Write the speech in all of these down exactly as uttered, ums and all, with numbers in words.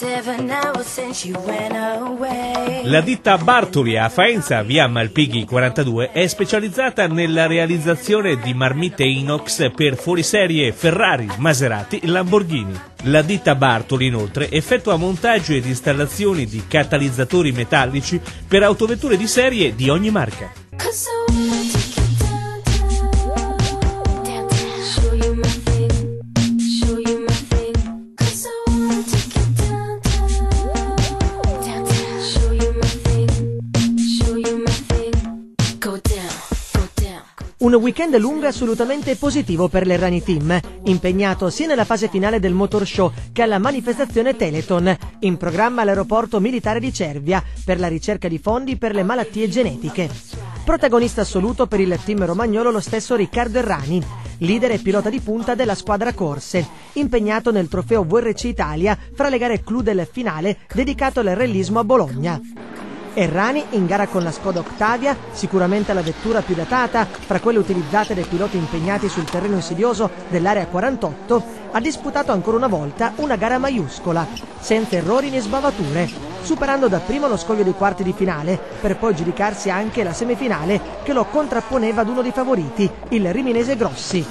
La ditta Bartoli a Faenza, via Malpighi quarantadue, è specializzata nella realizzazione di marmitte inox per fuoriserie Ferrari, Maserati, Lamborghini. La ditta Bartoli, inoltre, effettua montaggio ed installazioni di catalizzatori metallici per autovetture di serie di ogni marca. Un weekend lungo e assolutamente positivo per l'Errani Team, impegnato sia nella fase finale del Motor Show che alla manifestazione Telethon, in programma all'aeroporto militare di Cervia per la ricerca di fondi per le malattie genetiche. Protagonista assoluto per il team romagnolo lo stesso Riccardo Errani, leader e pilota di punta della squadra corse, impegnato nel trofeo V R C Italia fra le gare clou del finale dedicato al rallismo a Bologna. Errani, in gara con la Skoda Octavia, sicuramente la vettura più datata fra quelle utilizzate dai piloti impegnati sul terreno insidioso dell'area quarantotto, ha disputato ancora una volta una gara maiuscola, senza errori né sbavature, superando dapprima lo scoglio dei quarti di finale, per poi giudicarsi anche la semifinale che lo contrapponeva ad uno dei favoriti, il riminese Grossi.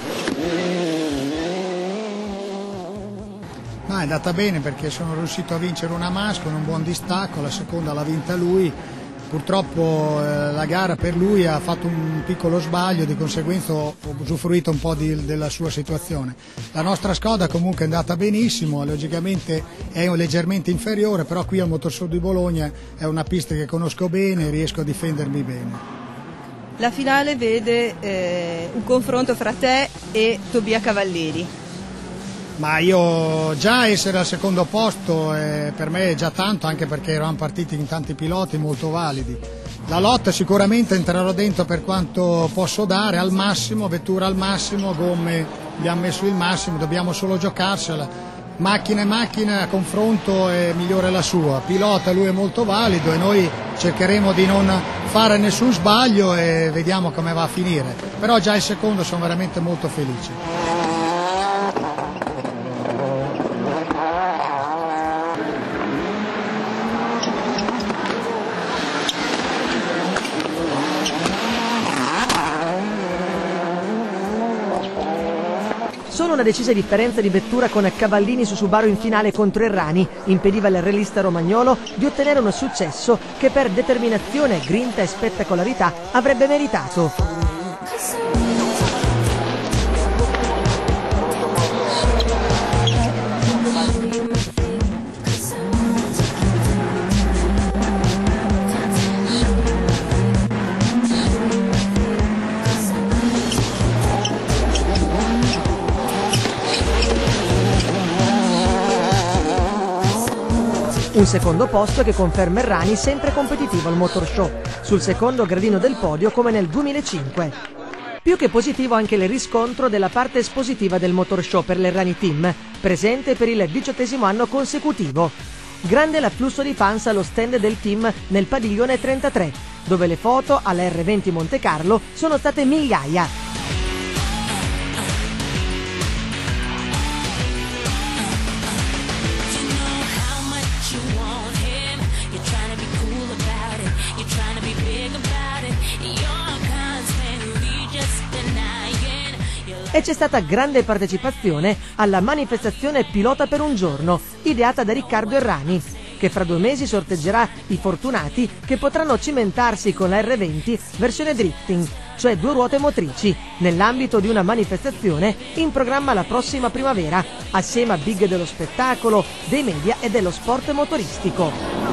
Ma è andata bene perché sono riuscito a vincere una manche con un buon distacco, la seconda l'ha vinta lui, purtroppo eh, la gara per lui ha fatto un piccolo sbaglio, di conseguenza ho usufruito un po' di, della sua situazione. La nostra Skoda comunque è andata benissimo, logicamente è leggermente inferiore, però qui al Motor Show di Bologna è una pista che conosco bene e riesco a difendermi bene. La finale vede eh, un confronto fra te e Tobia Cavalieri. Ma io già essere al secondo posto eh, per me è già tanto, anche perché eravamo partiti in tanti piloti molto validi. La lotta sicuramente entrerò dentro per quanto posso dare, al massimo, vettura al massimo, gomme abbiamo messo il massimo, dobbiamo solo giocarsela. Macchina e macchina a confronto è migliore la sua, pilota lui è molto valido e noi cercheremo di non fare nessun sbaglio e vediamo come va a finire. Però già il secondo sono veramente molto felice. Solo una decisa differenza di vettura con Cavallini su Subaru in finale contro Errani impediva al rallista romagnolo di ottenere un successo che per determinazione, grinta e spettacolarità avrebbe meritato. Un secondo posto che conferma Errani sempre competitivo al Motor Show, sul secondo gradino del podio come nel duemilacinque. Più che positivo anche il riscontro della parte espositiva del Motor Show per l'Errani Team, presente per il diciottesimo anno consecutivo. Grande l'afflusso di fans allo stand del team nel padiglione trentatré, dove le foto alla R venti Monte Carlo sono state migliaia. E c'è stata grande partecipazione alla manifestazione Pilota per un giorno, ideata da Riccardo Errani, che fra due mesi sorteggerà i fortunati che potranno cimentarsi con la R venti versione drifting, cioè due ruote motrici, nell'ambito di una manifestazione in programma la prossima primavera, assieme a big dello spettacolo, dei media e dello sport motoristico.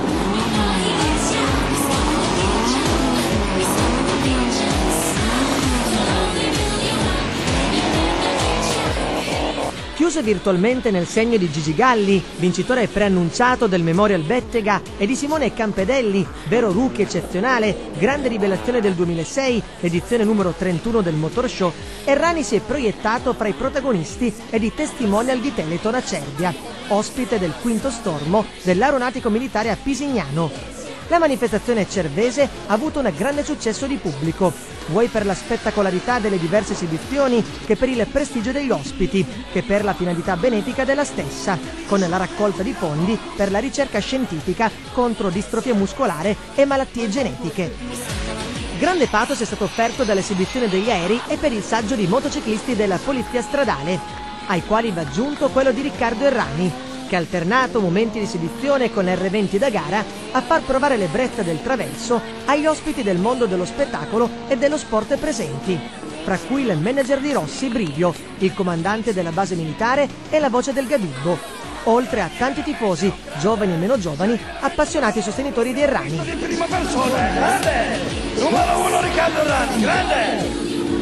Chiuse virtualmente nel segno di Gigi Galli, vincitore preannunciato del Memorial Bettega, e di Simone Campedelli, vero rookie eccezionale, grande rivelazione del duemilasei, edizione numero trentuno del Motor Show, Errani si è proiettato fra i protagonisti ed i testimonial di Telethon a Cervia, ospite del quinto stormo dell'Aeronautico Militare a Pisignano. La manifestazione cervese ha avuto un grande successo di pubblico, vuoi per la spettacolarità delle diverse esibizioni che per il prestigio degli ospiti, che per la finalità benefica della stessa, con la raccolta di fondi per la ricerca scientifica contro distrofia muscolare e malattie genetiche. Grande pathos è stato offerto dall'esibizione degli aerei e per il saggio di motociclisti della Polizia Stradale, ai quali va aggiunto quello di Riccardo Errani, che ha alternato momenti di esibizione con erre venti da gara a far provare l'ebbrezza del traverso agli ospiti del mondo dello spettacolo e dello sport presenti, fra cui il manager di Rossi, Brivio, il comandante della base militare e la voce del Gabibbo, oltre a tanti tifosi, giovani e meno giovani, appassionati sostenitori di Errani. Di prima persona, grande! Numero uno Riccardo Errani, grande!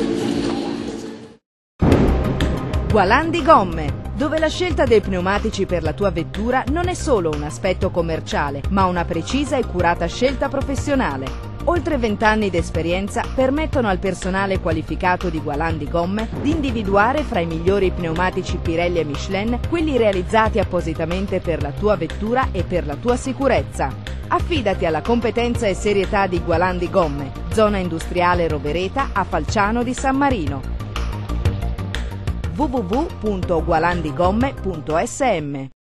Gualandi Gomme, dove la scelta dei pneumatici per la tua vettura non è solo un aspetto commerciale, ma una precisa e curata scelta professionale. Oltre vent'anni di esperienza permettono al personale qualificato di Gualandi Gomme di individuare fra i migliori pneumatici Pirelli e Michelin quelli realizzati appositamente per la tua vettura e per la tua sicurezza. Affidati alla competenza e serietà di Gualandi Gomme, zona industriale Rovereta a Falciano di San Marino. w w w punto gualandigomme punto s m